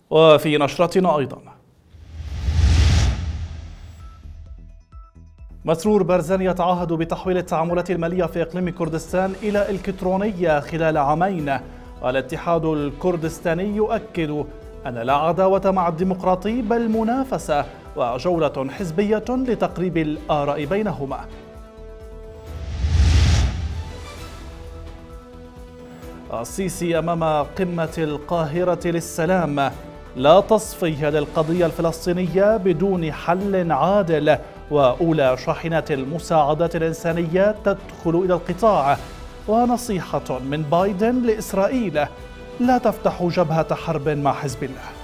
وفي نشرتنا أيضا، مسرور بارزان يتعهد بتحويل التعاملات المالية في إقليم كردستان إلى إلكترونية خلال عامين. الاتحاد الكردستاني يؤكد أن لا عداوة مع الديمقراطي بل منافسة وجولة حزبية لتقريب الآراء بينهما. السيسي أمام قمة القاهرة للسلام: لا تصفية للقضية الفلسطينية بدون حل عادل، وأولى شاحنات المساعدات الإنسانية تدخل إلى القطاع. ونصيحة من بايدن لإسرائيل: لا تفتحوا جبهة حرب مع حزب الله.